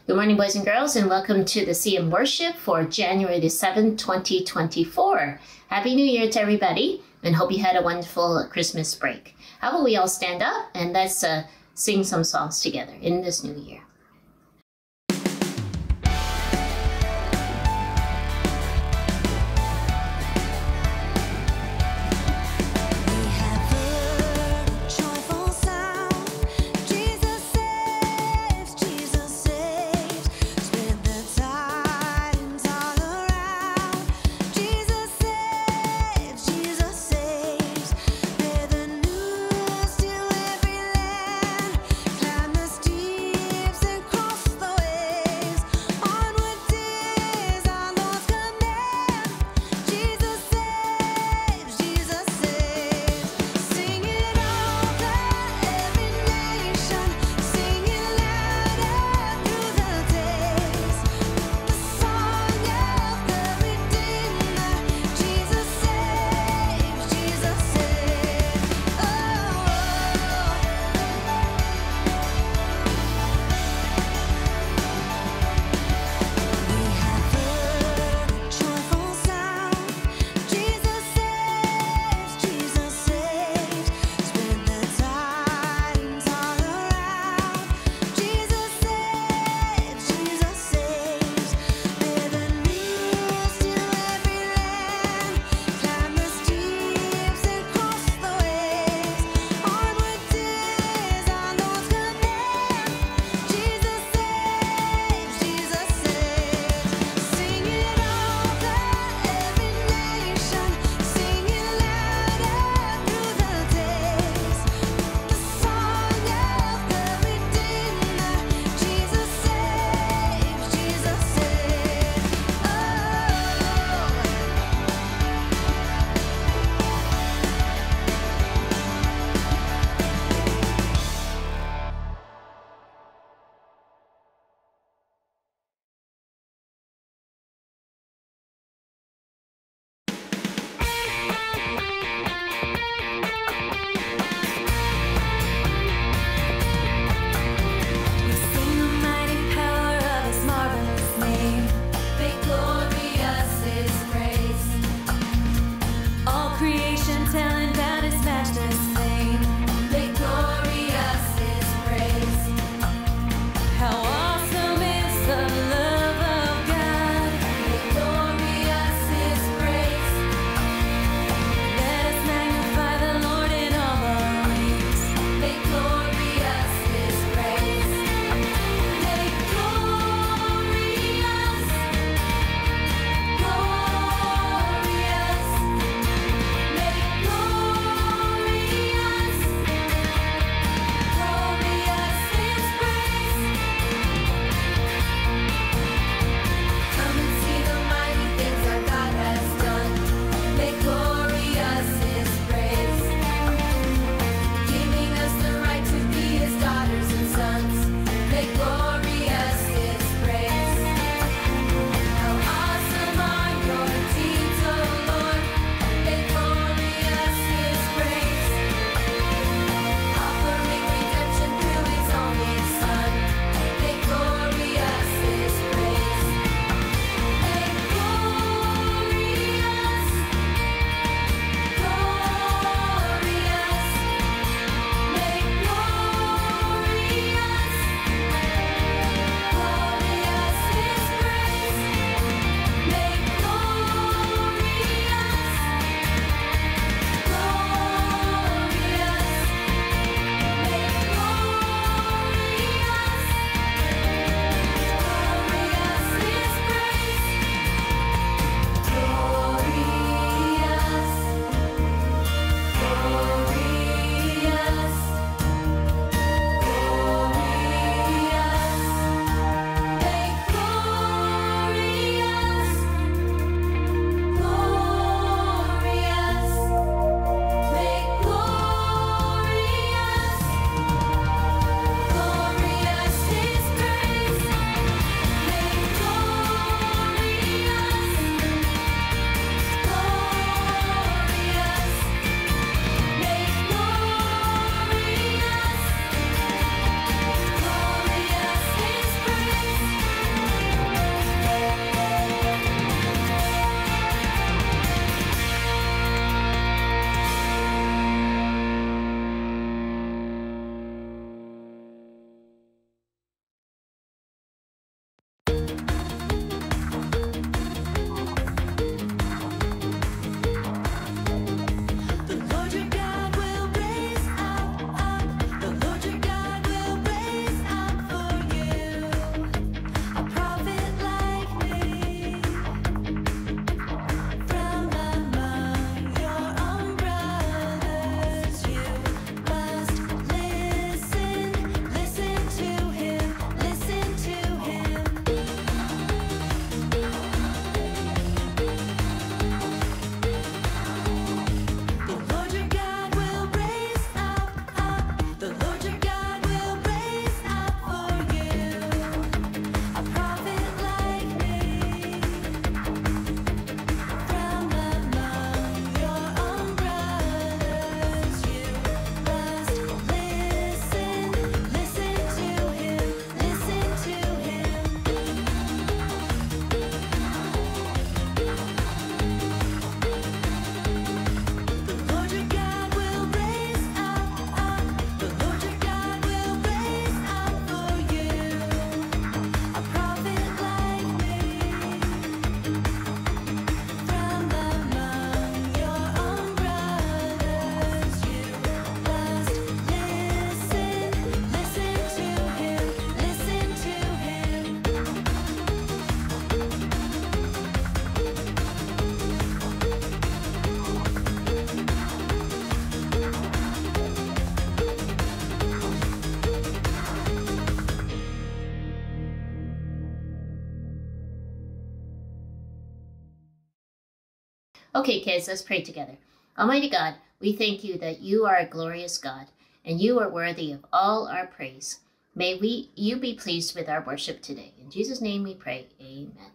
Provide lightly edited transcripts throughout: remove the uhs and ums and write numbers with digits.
Good morning, boys and girls, and welcome to the CM worship for January the 7th, 2024. Happy New Year to everybody, and hope you had a wonderful Christmas break. How about we all stand up and let's sing some songs together in this new year. Steeps Okay, kids, let's pray together. Almighty God, we thank you that you are a glorious God, and you are worthy of all our praise. May you be pleased with our worship today. In Jesus' name we pray, amen.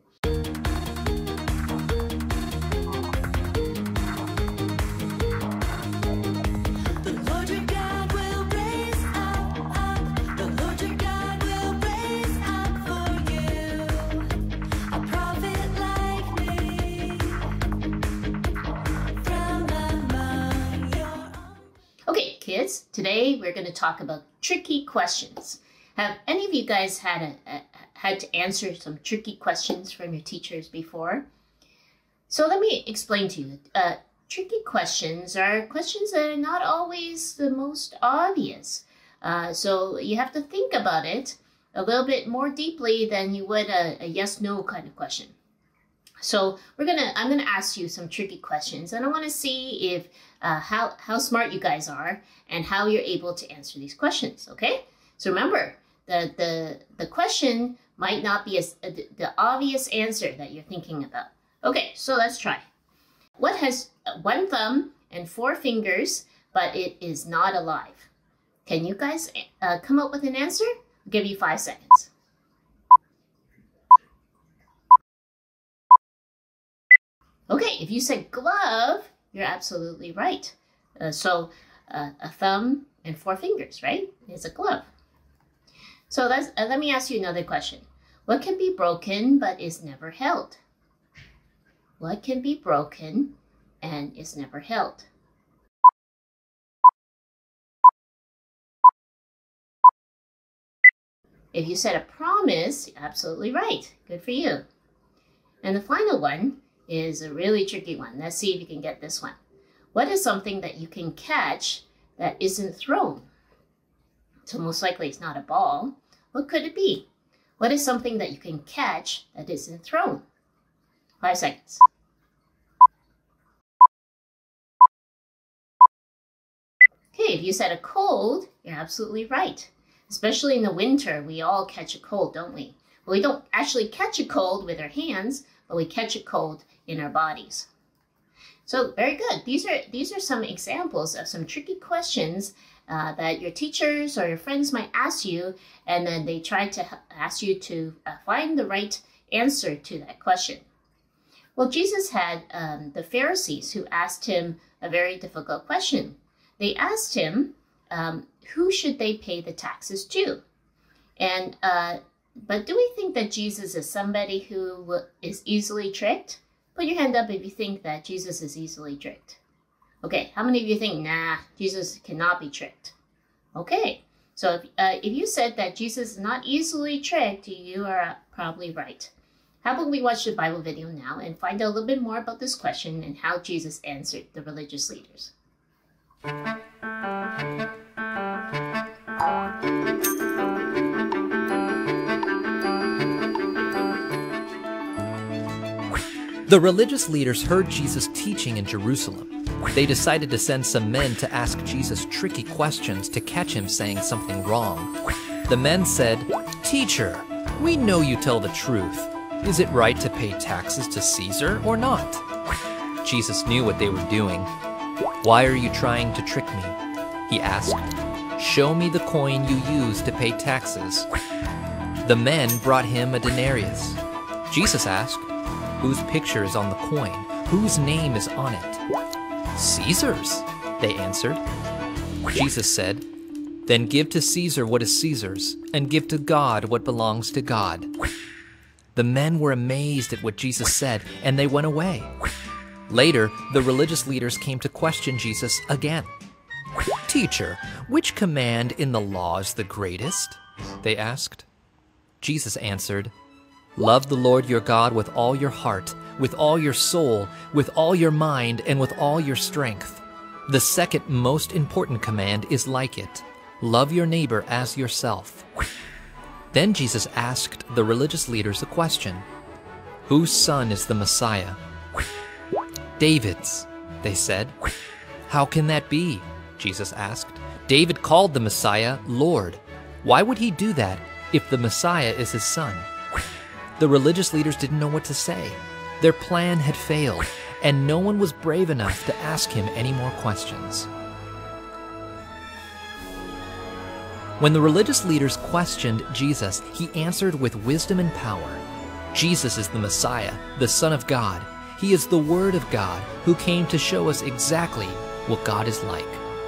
Okay, kids, today we're going to talk about tricky questions. Have any of you guys had to answer some tricky questions from your teachers before? So let me explain to you. Tricky questions are questions that are not always the most obvious. So you have to think about it a little bit more deeply than you would a yes/no kind of question. So I'm gonna ask you some tricky questions, and I want to see if how smart you guys are and how you're able to answer these questions. Okay? So remember, the question might not be the obvious answer that you're thinking about. Okay, so let's try. What has one thumb and 4 fingers, but it is not alive? Can you guys come up with an answer? I'll give you 5 seconds. Okay, if you said glove, you're absolutely right. So a thumb and 4 fingers, right? Is a glove. So let me ask you another question. What can be broken but is never held? What can be broken and is never held? If you said a promise, you're absolutely right. Good for you. And the final one is a really tricky one. Let's see if you can get this one. What is something that you can catch that isn't thrown? So most likely it's not a ball. What could it be? What is something that you can catch that isn't thrown? 5 seconds. Okay, if you said a cold, you're absolutely right. Especially in the winter, we all catch a cold, don't we? Well, we don't actually catch a cold with our hands, but we catch a cold in our bodies. So very good. These are some examples of some tricky questions that your teachers or your friends might ask you, and then they try to ask you to find the right answer to that question. Well, Jesus had the Pharisees who asked him a very difficult question. They asked him, who should they pay the taxes to? And but do we think that Jesus is somebody who is easily tricked? Put your hand up if you think that Jesus is easily tricked. Okay, how many of you think, nah, Jesus cannot be tricked? Okay, so if you said that Jesus is not easily tricked, you are probably right. How about we watch the Bible video now and find out a little bit more about this question and how Jesus answered the religious leaders. The religious leaders heard Jesus teaching in Jerusalem. They decided to send some men to ask Jesus tricky questions to catch him saying something wrong. The men said, "Teacher, we know you tell the truth. Is it right to pay taxes to Caesar or not?" Jesus knew what they were doing. "Why are you trying to trick me?" he asked. "Show me the coin you use to pay taxes." The men brought him a denarius. Jesus asked, "Whose picture is on the coin? Whose name is on it?" "Caesar's," they answered. Jesus said, "Then give to Caesar what is Caesar's, and give to God what belongs to God." The men were amazed at what Jesus said, and they went away. Later, the religious leaders came to question Jesus again. "Teacher, which command in the law is the greatest?" they asked. Jesus answered, "Love the Lord your God with all your heart, with all your soul, with all your mind, and with all your strength. The second most important command is like it. Love your neighbor as yourself." Then Jesus asked the religious leaders a question. "Whose son is the Messiah?" "David's," they said. "How can that be?" Jesus asked. "David called the Messiah Lord. Why would he do that if the Messiah is his son?" The religious leaders didn't know what to say. Their plan had failed, and no one was brave enough to ask him any more questions. When the religious leaders questioned Jesus, he answered with wisdom and power. Jesus is the Messiah, the Son of God. He is the Word of God who came to show us exactly what God is like.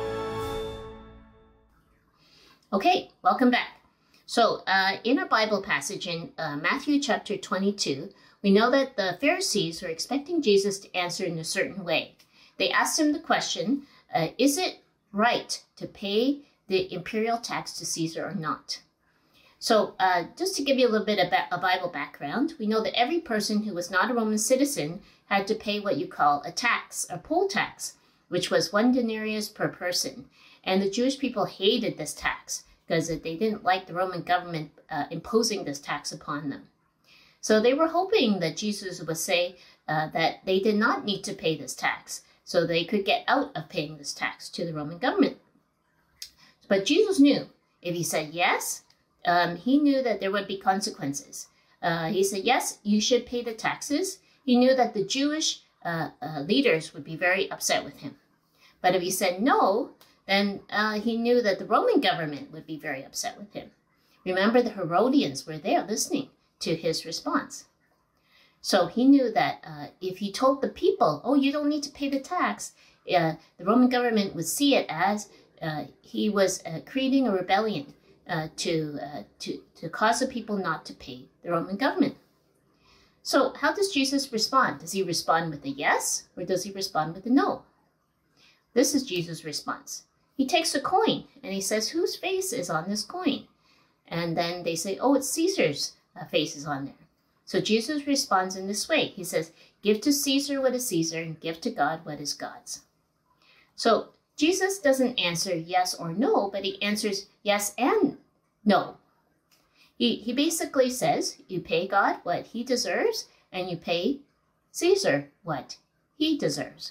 Okay, welcome back. So in our Bible passage in Matthew chapter 22, we know that the Pharisees were expecting Jesus to answer in a certain way. They asked him the question, is it right to pay the imperial tax to Caesar or not? So just to give you a little bit of a Bible background, we know that every person who was not a Roman citizen had to pay what you call a tax, a poll tax, which was 1 denarius per person. And the Jewish people hated this tax because they didn't like the Roman government imposing this tax upon them. So they were hoping that Jesus would say that they did not need to pay this tax, so they could get out of paying this tax to the Roman government. But Jesus knew if he said yes, he knew that there would be consequences. He said, yes, you should pay the taxes. He knew that the Jewish leaders would be very upset with him. But if he said no, then he knew that the Roman government would be very upset with him. Remember, the Herodians were there listening to his response. So he knew that if he told the people, oh, you don't need to pay the tax, the Roman government would see it as he was creating a rebellion to cause the people not to pay the Roman government. So how does Jesus respond? Does he respond with a yes, or does he respond with a no? This is Jesus' response. He takes a coin and he says, whose face is on this coin? And then they say, oh, it's Caesar's face is on there. So Jesus responds in this way. He says, give to Caesar what is Caesar and give to God what is God's. So Jesus doesn't answer yes or no, but he answers yes and no. He basically says you pay God what he deserves and you pay Caesar what he deserves.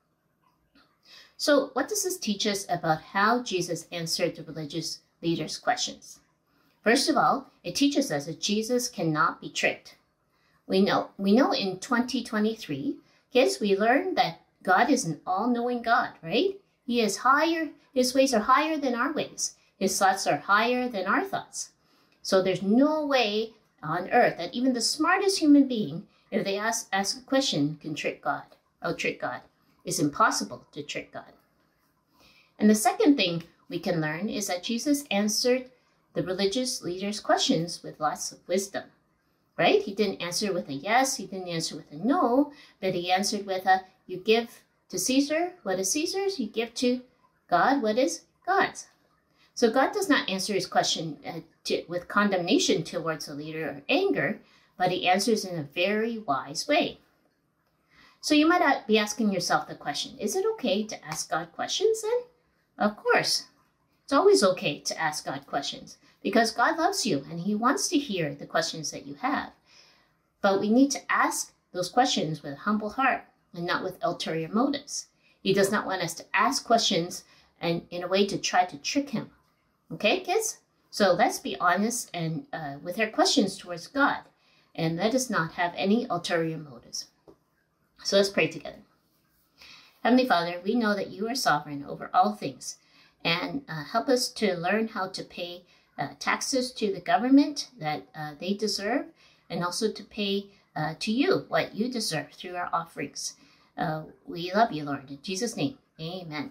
So what does this teach us about how Jesus answered the religious leaders' questions? First of all, it teaches us that Jesus cannot be tricked. We know in 2023, kids, we learned that God is an all-knowing God, right? He is higher, his ways are higher than our ways. His thoughts are higher than our thoughts. So there's no way on earth that even the smartest human being, if they ask a question, can trick God. It's impossible to trick God. And the second thing we can learn is that Jesus answered the religious leaders' questions with lots of wisdom, right? He didn't answer with a yes, he didn't answer with a no, but he answered with a, you give to Caesar what is Caesar's, you give to God what is God's. So God does not answer his question with condemnation towards the leader or anger, but he answers in a very wise way. So you might be asking yourself the question, is it okay to ask God questions then? Of course. It's always okay to ask God questions because God loves you and he wants to hear the questions that you have. But we need to ask those questions with a humble heart and not with ulterior motives. He does not want us to ask questions and in a way to try to trick him. Okay, kids? So let's be honest and with our questions towards God and let us not have any ulterior motives. So let's pray together. Heavenly Father, we know that you are sovereign over all things and help us to learn how to pay taxes to the government that they deserve and also to pay to you what you deserve through our offerings. We love you, Lord. In Jesus' name, amen.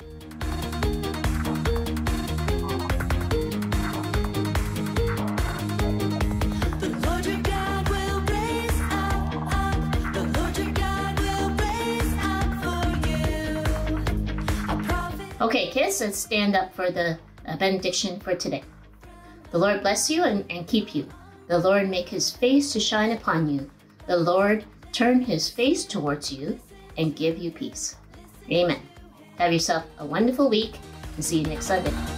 Okay, kids, let's stand up for the benediction for today. The Lord bless you and keep you. The Lord make his face to shine upon you. The Lord turn his face towards you and give you peace. Amen. Have yourself a wonderful week and see you next Sunday.